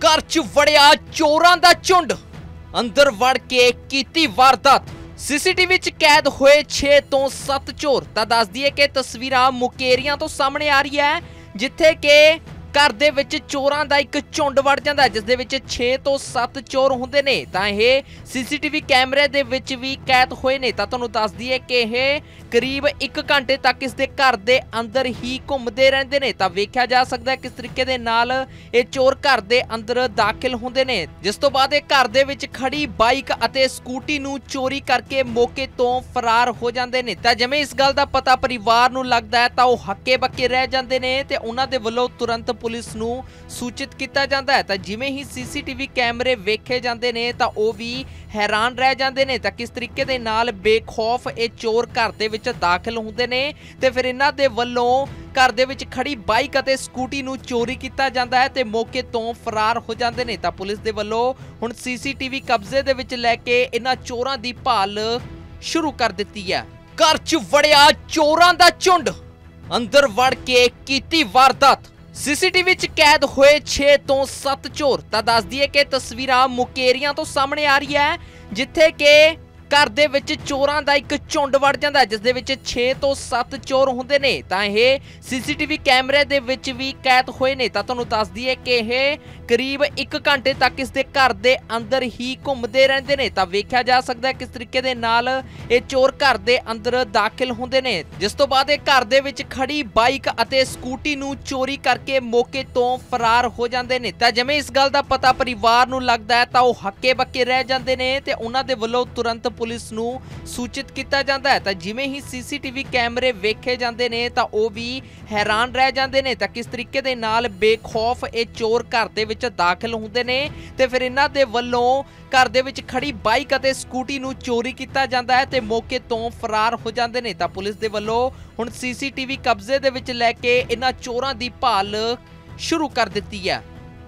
घर च वड़िया चोरां दा झुंड, अंदर वड़ के कीती वारदात। सीसीटीवी च कैद होए 6 तो 7 चोर। तां दस दईए कि तस्वीरां मुकेरियां तो सामने आ रही है, जिथे के घर दे विच चोरां दा एक झुंड वड़ जांदा, जिस दे विच 6 तो 7 चोर हुंदे ने। तां इह सीसीटीवी कैमरे दे विच भी कैद होए ने। तां तुहानूं दस दईए कि इह करीब 1 घंटे तक इस दे घर दे अंदर ही घुमदे रहिंदे ने। तां वेख्या जा सकदा है किस तरीके दे नाल इह चोर घर दे अंदर दाखिल हुंदे ने, जिस तो बाद इह घर दे विच खड़ी बाइक अते स्कूटी नूं चोरी करके मौके तो फरार हो जांदे ने। तां जिवें इस गल दा पता परिवार नूं लगदा है तां ओह हक्के बक्के रह जांदे ने ते उन्हां दे वल्लों तुरंत पुलिस नूं सूचित किया जाता है। तां जिवें ही सीसीटीवी कैमरे वेखे जाते हैं तां ओह भी हैरान रह जाते हैं। तां किस तरीके दे नाल बेखौफ ये चोर घर दे विच दाखिल हुंदे ने ते फिर इन्हां दे वल्लों घर दे विच खड़ी बाइक अते स्कूटी नूं चोरी किया जाता है ते मौके तो फरार हो जाते हैं। तां पुलिस दे वल्लों हुण सीसीटीवी कब्जे दे विच लैके इन्हां चोरां दी भाल शुरू कर दित्ती है। घर च वड़िया चोरां दा झुंड, अंदर वड़ के कीती वारदात। सीसीटीवी च कैद होए 6 तो 7 चोर। तां दस दईए कि तस्वीरां मुकेरियां तो सामने आ रही है, जिथे के घर दे विच चोरां दा एक झुंड वड़ जांदा, जिस दे विच 6 तो 7 चोर हुंदे ने। तां इह सीसीटीवी कैमरे दे विच भी कैद होए ने। तां तुहानूं दस दईए कि इह करीब 1 घंटे तक इस दे घर दे अंदर ही घुमदे रहिंदे ने। तां वेख्या जा सकदा है किस तरीके दे नाल इह चोर घर दे अंदर दाखिल हुंदे ने, जिस तो बाद इह घर दे विच खड़ी बाइक अते स्कूटी नूं चोरी करके मौके तो फरार हो जांदे ने। तां जिवें इस गल दा पता परिवार नूं लगदा है तां ओह हक्के बक्के रह जांदे ने ते उन्हां दे वल्लों तुरंत पुलिस नूं सूचित किया जाता है। तां जिवें ही सीसीटीवी कैमरे वेखे जाते हैं तां ओह भी हैरान रह जाते हैं। तां किस तरीके दे नाल बेखौफ ये चोर घर दे विच दाखिल हुंदे ने ते फिर इन्हां दे वल्लों घर दे विच खड़ी बाइक अते स्कूटी नूं चोरी किया जाता है ते मौके तो फरार हो जाते हैं। तां पुलिस दे वल्लों हुण सीसीटीवी कब्जे दे विच लैके इन्हां चोरां दी भाल शुरू कर दित्ती है।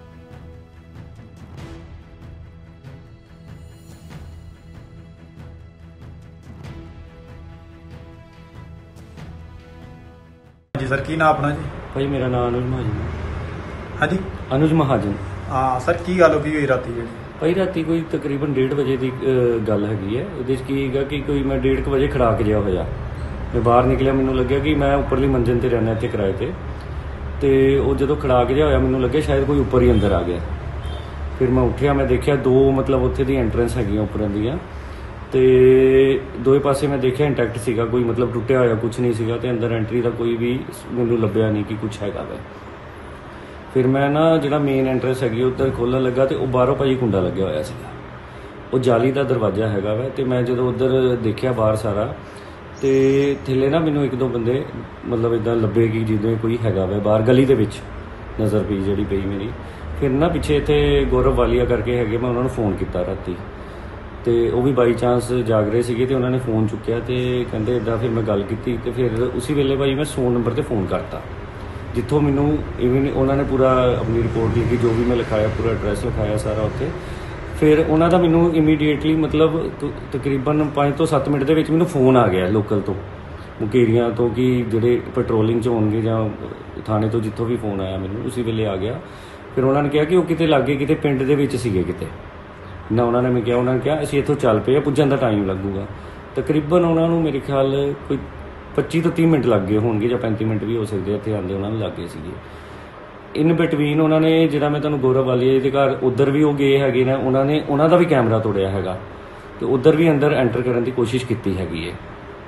जी सर की नाम अपना जी? भाई मेरा नाम अनुज महाजन है। हाँ जी अनुज महाजन। हाँ सर की गल होगी हुई राती जी? भाई राती कोई तकरीबन 1:30 वजे की गल हैगी है। उहदे च की हैगा कि कोई मैं 1:30 वजे खड़ाक जिहा होया, मैं बाहर निकलिया, मैनूं लग्गिया कि मैं उपरली मंजिल ते रहना इत्थे किराए ते वो जो खड़ाक जिहा होया मैनूं लग्गिया शायद कोई उपर ही अंदर आ गया। फिर मैं उठिया, मैं देखिया 2 मतलब उत्थे दी एंट्रेंस हैगियां उपरां दियां ते दोए पासे मैं देखिया इंटैक्ट सीगा, कोई मतलब टुटिया होया कुछ नहीं सीगा ते अंदर एंट्री का कोई भी मैनूं लभ्या नहीं कि कुछ हैगा वा। फिर मैं ना जिहड़ा मेन एंट्रेंस हैगी उधर खोलण लगा तो बाहरों भाई कुंडा लग्या होया सीगा, वो जाली का दरवाजा हैगा वा। तो मैं जो उधर देखिया बाहर सारा तो थल्ले ना मैनूं 1-2 बंदे मतलब इदां लभे कि जिद्दां कोई हैगा वा बाहर गली दे विच नज़र पई जिहड़ी पई मेरी। फिर ना पिछे इत्थे गौरव वालिया करके हैगे, मैं उन्होंने फ़ोन किया राती तो वह भी बाई चांस जाग रहे थे तो उन्होंने फ़ोन चुकया तो कहते इदा। फिर मैं गल की तो फिर उसी वेले भाई मैं 100 नंबर पर फ़ोन करता, जितों मैनू इवन उन्होंने पूरा अपनी रिपोर्ट लिखी, जो भी मैं लिखाया पूरा एड्रैस लिखाया सारा उत्थे। फिर उन्हों का मैनू इमीडिएटली मतलब तकरीबन 5 तो 7 मिनट के मैनू फ़ोन आ गया लोकल तो मुकेरियां तो कि जोड़े पेट्रोलिंग च होंगे जां थाने तो जितों भी फ़ोन आया मैनू उसी वेले आ गया। फिर उन्होंने कहा कि वो किते लागे किते पिंड दे विच सीगे किते ना, उन्होंने मैं क्या उन्होंने कहा असीं इत्थों चल पे पुज्जण दा टाइम लगूगा। तकरीबन उन्होंने मेरे ख्याल कोई 25 तो 30 मिनट लग गए होंगे जां 35 मिनट भी हो सकते इत्थे आंदे उन्होंने लग गए सीगे। इन बिटवीन उन्होंने जिहड़ा मैं तुहानूं गौरव वालिया दे घर उधर भी वो गए हैगे ने, उन्होंने उन्हां दा भी कैमरा तोड़िया हैगा तो उधर भी अंदर एंटर करने की कोशिश की हैगी है।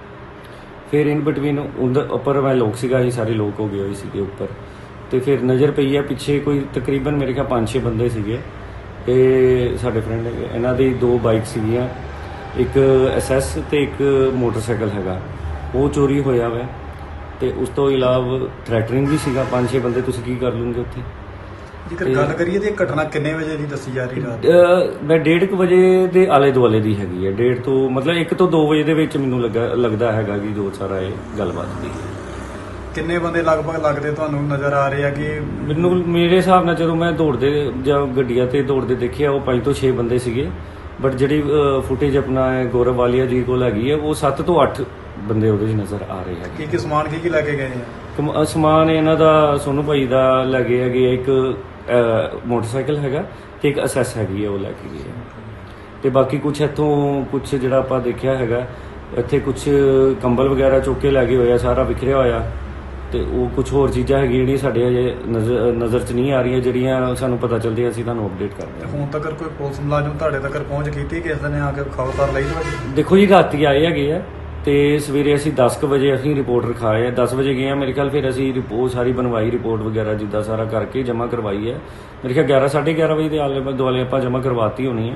फिर इन बिटवीन उधर उपर मैं लोग सीगा, सारे लोग हो गए हुए सीगे उपर। तो फिर नज़र पई है पिछे कोई तकरीबन मेरे ख्याल 5-6 बंदे सीगे, साढ़े फ्रेंड है, इन्हां दी 2 बाइक सीगियां, एक SS ते एक मोटरसाइकिल हैगा वो चोरी होया वा। तो उस तो इलावा थ्रैटनिंग भी सीगा 5-6 बंदे तुसीं की कर लूंगे उत्थे। जेकर गल करिए तो घटना किन्ने बजे की दसी जा रही रात? मैं 1:30 वजे के आले दुआले की हैगी है, 1:30 तो मतलब 1 तो 2 बजे के विच मैनूं लगदा हैगा कि जो सारा ये गलबात दी। किन्ने बंदे लगभग लगते तुहानूं नज़र आ रहे हैं कि? मैनूं मेरे हिसाब नाल जदों मैं दौड़दे जां गड्डियां ते दौड़दे देखिया वो 5 तो 6 बंदे सीगे, बट जिहड़ी फुटेज अपना गौरव वालिया जी कोल हैगी है वो 7 तो 8 बंदे ਉਹਦੇ 'ਚ ਨਜ਼ਰ ਆ ਰਹੇ ਹੈ। ਕੀ ਸਮਾਨ ਕੀ ਲੈ ਕੇ ਗਏ ਆ? ਸਮਾਨ ਇਹਨਾਂ ਦਾ ਸੋਨੂ ਭਾਈ ਦਾ ਲੈ ਗਏ ਹੈਗੇ, ਇੱਕ ਮੋਟਰਸਾਈਕਲ ਹੈਗਾ ਤੇ ਇੱਕ ਅਸੈਸ ਹੈਗੀ ਹੈ, ਉਹ ਲੈ ਕੇ ਗਏ ਤੇ ਬਾਕੀ ਕੁਝ ਇੱਥੋਂ ਕੁਝ ਜਿਹੜਾ ਆਪਾਂ ਦੇਖਿਆ ਹੈਗਾ ਇੱਥੇ ਕੁਝ ਕੰਬਲ ਵਗੈਰਾ ਚੁੱਕ ਕੇ ਲੈ ਗਏ ਹੋਏ ਆ, ਸਾਰਾ ਵਿਖਰਿਆ ਹੋਇਆ ਤੇ ਉਹ ਕੁਝ ਹੋਰ ਚੀਜ਼ਾਂ ਹੈਗੀਆਂ ਜਿਹੜੀਆਂ ਸਾਡੇ ਅਜੇ ਨਜ਼ਰ 'ਚ ਨਹੀਂ ਆ ਰਹੀਆਂ, ਜਿਹੜੀਆਂ ਸਾਨੂੰ ਪਤਾ ਚੱਲਦੀਆਂ ਅਸੀਂ ਤੁਹਾਨੂੰ ਅਪਡੇਟ ਕਰਦੇ ਹਾਂ। ਹੁਣ ਤੱਕ ਕੋਈ ਪੁਲਿਸ ਮੁਲਾਜ਼ਮ ਤੁਹਾਡੇ ਤੱਕ ਪਹੁੰਚ ਕੀਤੀ ਕਿਸ ਨੇ ਆ ਕੇ ਖਬਰਦਾਰ ਲਈ ਤੁਹਾਡੀ? ਦੇਖੋ ਜੀ ਰਾਤੀ ਆਏ ਹੈਗੇ ਆ ਤੇ ਸਵੇਰੇ ਅਸੀਂ 10 ਕੁ ਵਜੇ ਅਸੀਂ ਰਿਪੋਰਟ ਰਖਾਏ ਆ, 10 ਵਜੇ ਗਏ ਆ ਮੇਰੇ ਖਿਆਲ, ਫਿਰ ਅਸੀਂ ਰਿਪੋਰਟ ਸਾਰੀ ਬਣਵਾਈ, ਰਿਪੋਰਟ ਵਗੈਰਾ ਜਿੱਦਾਂ ਸਾਰਾ ਕਰਕੇ ਜਮ੍ਹਾਂ ਕਰਵਾਈ ਹੈ। ਮੇਰੇ ਖਿਆਲ 11-11:30 ਵਜੇ ਦੇ ਆਲੇ ਦੁਆਲੇ ਆਪਾਂ ਜਮ੍ਹਾਂ ਕਰਵਾਤੀ ਹੋਣੀ ਹੈ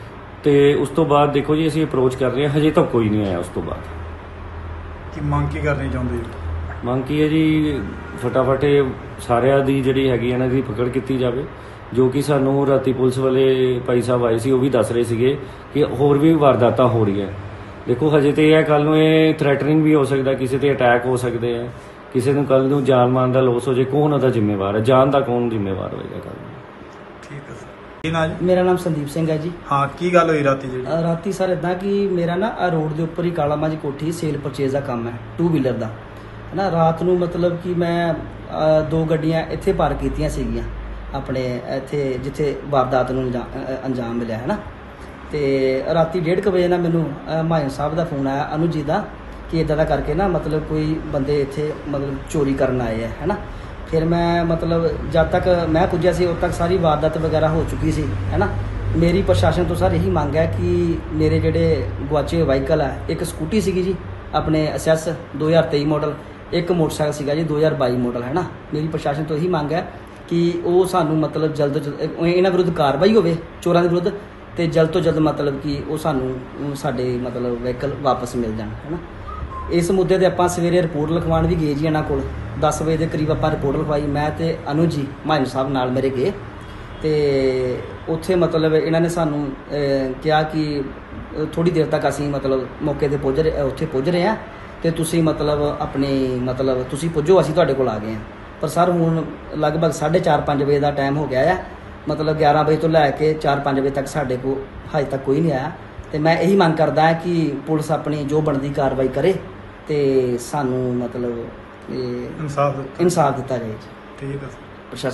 ਤੇ ਉਸ ਤੋਂ ਬਾਅਦ ਦੇਖੋ ਜੀ ਅਸੀਂ ਅਪਰੋਚ ਕਰ ਰਹੇ ਹਾਂ, ਹਜੇ ਤੱਕ ਕੋਈ ਨਹੀਂ ਆਇਆ। ਉਸ ਤੋਂ ਬਾਅਦ ਕੀ ਮੰਗ ਕੀ ਕਰਨੀ ਚਾਹੁੰਦੇ? ਮੰਗ ਕੀ ਹੈ ਜੀ, ਫਟਾਫਟ ਸਾਰਿਆਂ ਦੀ ਜਿਹੜੀ ਹੈਗੀ ਇਹਨਾਂ ਦੀ ਪਕੜ ਕੀਤੀ ਜਾਵੇ। ਜੋ ਕਿ ਸਾਨੂੰ ਰਾਤੀ ਪੁਲਿਸ ਵਾਲੇ ਭਾਈ ਸਾਹਿਬ ਆਏ ਸੀ, ਉਹ ਵੀ ਦੱਸ ਰਹੇ ਸੀਗੇ ਕਿ ਹੋਰ ਵੀ ਵਾਰਦਾਤਾਂ ਹੋ ਰਹੀਆਂ। ਦੇਖੋ ਹਜੇ ਤੇ ਇਹ ਕੱਲ ਨੂੰ ਇਹ ਥ੍ਰੈਟਨਿੰਗ ਵੀ ਹੋ ਸਕਦਾ, ਕਿਸੇ ਤੇ ਅਟੈਕ ਹੋ ਸਕਦੇ ਆ, ਕਿਸੇ ਨੂੰ ਕੱਲ ਨੂੰ ਜਾਨ ਮਾਨ ਦਾ ਲੋਸ ਹੋ ਜੇ, ਕੌਣ ਉਹਦਾ ਜ਼ਿੰਮੇਵਾਰ ਹੈ? ਜਾਨ ਦਾ ਕੌਣ ਜ਼ਿੰਮੇਵਾਰ ਹੋਏਗਾ ਕੱਲ ਨੂੰ? ਠੀਕ ਹੈ ਸਰ। ਕੀ ਨਾਂ ਜੀ? ਮੇਰਾ ਨਾਮ ਸੰਦੀਪ ਸਿੰਘ ਹੈ ਜੀ। ਹਾਂ, ਕੀ ਗੱਲ ਹੋਈ ਰਾਤੀ ਜਿਹੜੀ? ਰਾਤੀ ਸਰ ਇਦਾਂ ਕਿ ਮੇਰਾ ਨਾ ਰੋਡ ਦੇ ਉੱਪਰ ਹੀ ਕਾਲਾ ਮਾਂਝ ਕੋਠੀ ਸੇਲ ਪਰਚੇਜ਼ ਦਾ ਕੰਮ ਹੈ, 2 ਵੀਲਰ ਦਾ ਹੈ ਨਾ। ਰਾਤ ਨੂੰ ਮਤਲਬ ਕਿ ਮੈਂ 2 ਗੱਡੀਆਂ ਇੱਥੇ ਪਾਰਕ ਕੀਤੀਆਂ ਸੀਗੀਆਂ ਆਪਣੇ ਇੱਥੇ ਜਿੱਥੇ ਵਾਰਦਾਤ ਨੂੰ ਅੰਜਾਮ ਮਿਲਿਆ ਹੈ ਨਾ। ਤੇ ਰਾਤੀ 1:30 ਵਜੇ ਨਾ ਮੈਨੂੰ ਮਾਇਨ ਸਾਹਿਬ ਦਾ ਫੋਨ ਆਇਆ, ਅਨੁਜ ਜੀ ਦਾ, ਕਿ ਇਦਾਂ ਦਾ ਕਰਕੇ ਨਾ ਮਤਲਬ ਕੋਈ ਬੰਦੇ ਇੱਥੇ ਮਤਲਬ ਚੋਰੀ ਕਰਨ ਆਏ ਹੈ ਨਾ। ਫਿਰ ਮੈਂ ਮਤਲਬ ਜਦ ਤੱਕ ਮੈਂ ਪੁੱਜਿਆ ਸੀ ਉਦੋਂ ਤੱਕ ਸਾਰੀ ਵਾਰਦਾਤ ਵਗੈਰਾ ਹੋ ਚੁੱਕੀ ਸੀ ਹੈ ਨਾ। ਮੇਰੀ ਪ੍ਰਸ਼ਾਸਨ ਤੋਂ ਸਰ ਇਹੀ ਮੰਗ ਹੈ ਕਿ ਮੇਰੇ ਜਿਹੜੇ ਗੁਆਚੇ ਵਾਹੀਕਲ ਹੈ, ਇੱਕ ਸਕੂਟੀ ਸੀਗੀ ਜੀ ਆਪਣੇ ਅਸੈਸ 2023 ਮਾਡਲ, ਇੱਕ ਮੋਟਰਸਾਈਕਲ ਸੀਗਾ ਜੀ 2022 ਮਾਡਲ ਹੈ ਨਾ। ਮੇਰੀ ਪ੍ਰਸ਼ਾਸਨ ਤੋਂ ਇਹੀ ਮੰਗ ਹੈ ਕਿ ਉਹ ਸਾਨੂੰ ਮਤਲਬ ਜਲਦ ਇਹਨਾਂ ਵਿਰੁੱਧ ਕਾਰਵਾਈ ਹੋਵੇ, ਚੋਰਾਂ ਦੇ ਵਿਰੁੱਧ, ਤੇ ਜਲਦ ਤੋਂ ਜਲਦ ਮਤਲਬ ਕਿ ਉਹ ਸਾਨੂੰ ਸਾਡੇ ਮਤਲਬ ਵਹੀਕਲ ਵਾਪਸ ਮਿਲ ਜਾਣ ਹੈ ਨਾ। ਇਸ ਮੁੱਦੇ 'ਤੇ ਆਪਾਂ ਸਵੇਰੇ ਰਿਪੋਰਟ ਲਿਖਵਾਉਣ ਵੀ ਗਏ ਜੀ ਇਹਨਾਂ ਕੋਲ, 10 ਵਜੇ ਦੇ ਕਰੀਬ ਆਪਾਂ ਰਿਪੋਰਟ ਲਿਖਵਾਈ, ਮੈਂ ਤੇ ਅਨੁਜ ਜੀ ਮਾਇਨ ਸਾਹਿਬ ਨਾਲ ਮੇਰੇ ਗਏ ਤੇ ਉੱਥੇ ਮਤਲਬ ਇਹਨਾਂ ਨੇ ਸਾਨੂੰ ਕਿਹਾ ਕਿ ਥੋੜੀ ਦੇਰ ਤੱਕ ਅਸੀਂ ਮਤਲਬ ਮੌਕੇ 'ਤੇ ਉੱਥੇ ਪੁੱਜ ਰਹੇ ਹਾਂ ਤੇ ਤੁਸੀਂ ਮਤਲਬ ਆਪਣੀ ਮਤਲਬ ਤੁਸੀਂ ਪੁੱਜੋ, ਅਸੀਂ ਤੁਹਾਡੇ ਕੋਲ ਆ ਗਏ ਹਾਂ। ਪਰ ਸਰ ਹੁਣ ਲਗਭਗ 4:30-5 ਵਜੇ ਦਾ ਟਾਈਮ ਹੋ ਗਿਆ ਆ, ਮਤਲਬ 11 ਵਜੇ ਤੋਂ ਲੈ ਕੇ 4-5 ਵਜੇ ਤੱਕ ਸਾਡੇ ਕੋਲ ਹਜੇ ਤੱਕ ਕੋਈ ਨਹੀਂ ਆਇਆ। ਤੇ ਮੈਂ ਇਹੀ ਮੰਗ ਕਰਦਾ ਹਾਂ ਕਿ ਪੁਲਿਸ ਆਪਣੀ ਜੋ ਬਣਦੀ ਕਾਰਵਾਈ ਕਰੇ ਤੇ ਸਾਨੂੰ ਮਤਲਬ ਇਨਸਾਫ ਦਿੱਤਾ ਜਾਏ ਜੀ। ਠੀਕ ਹੈ।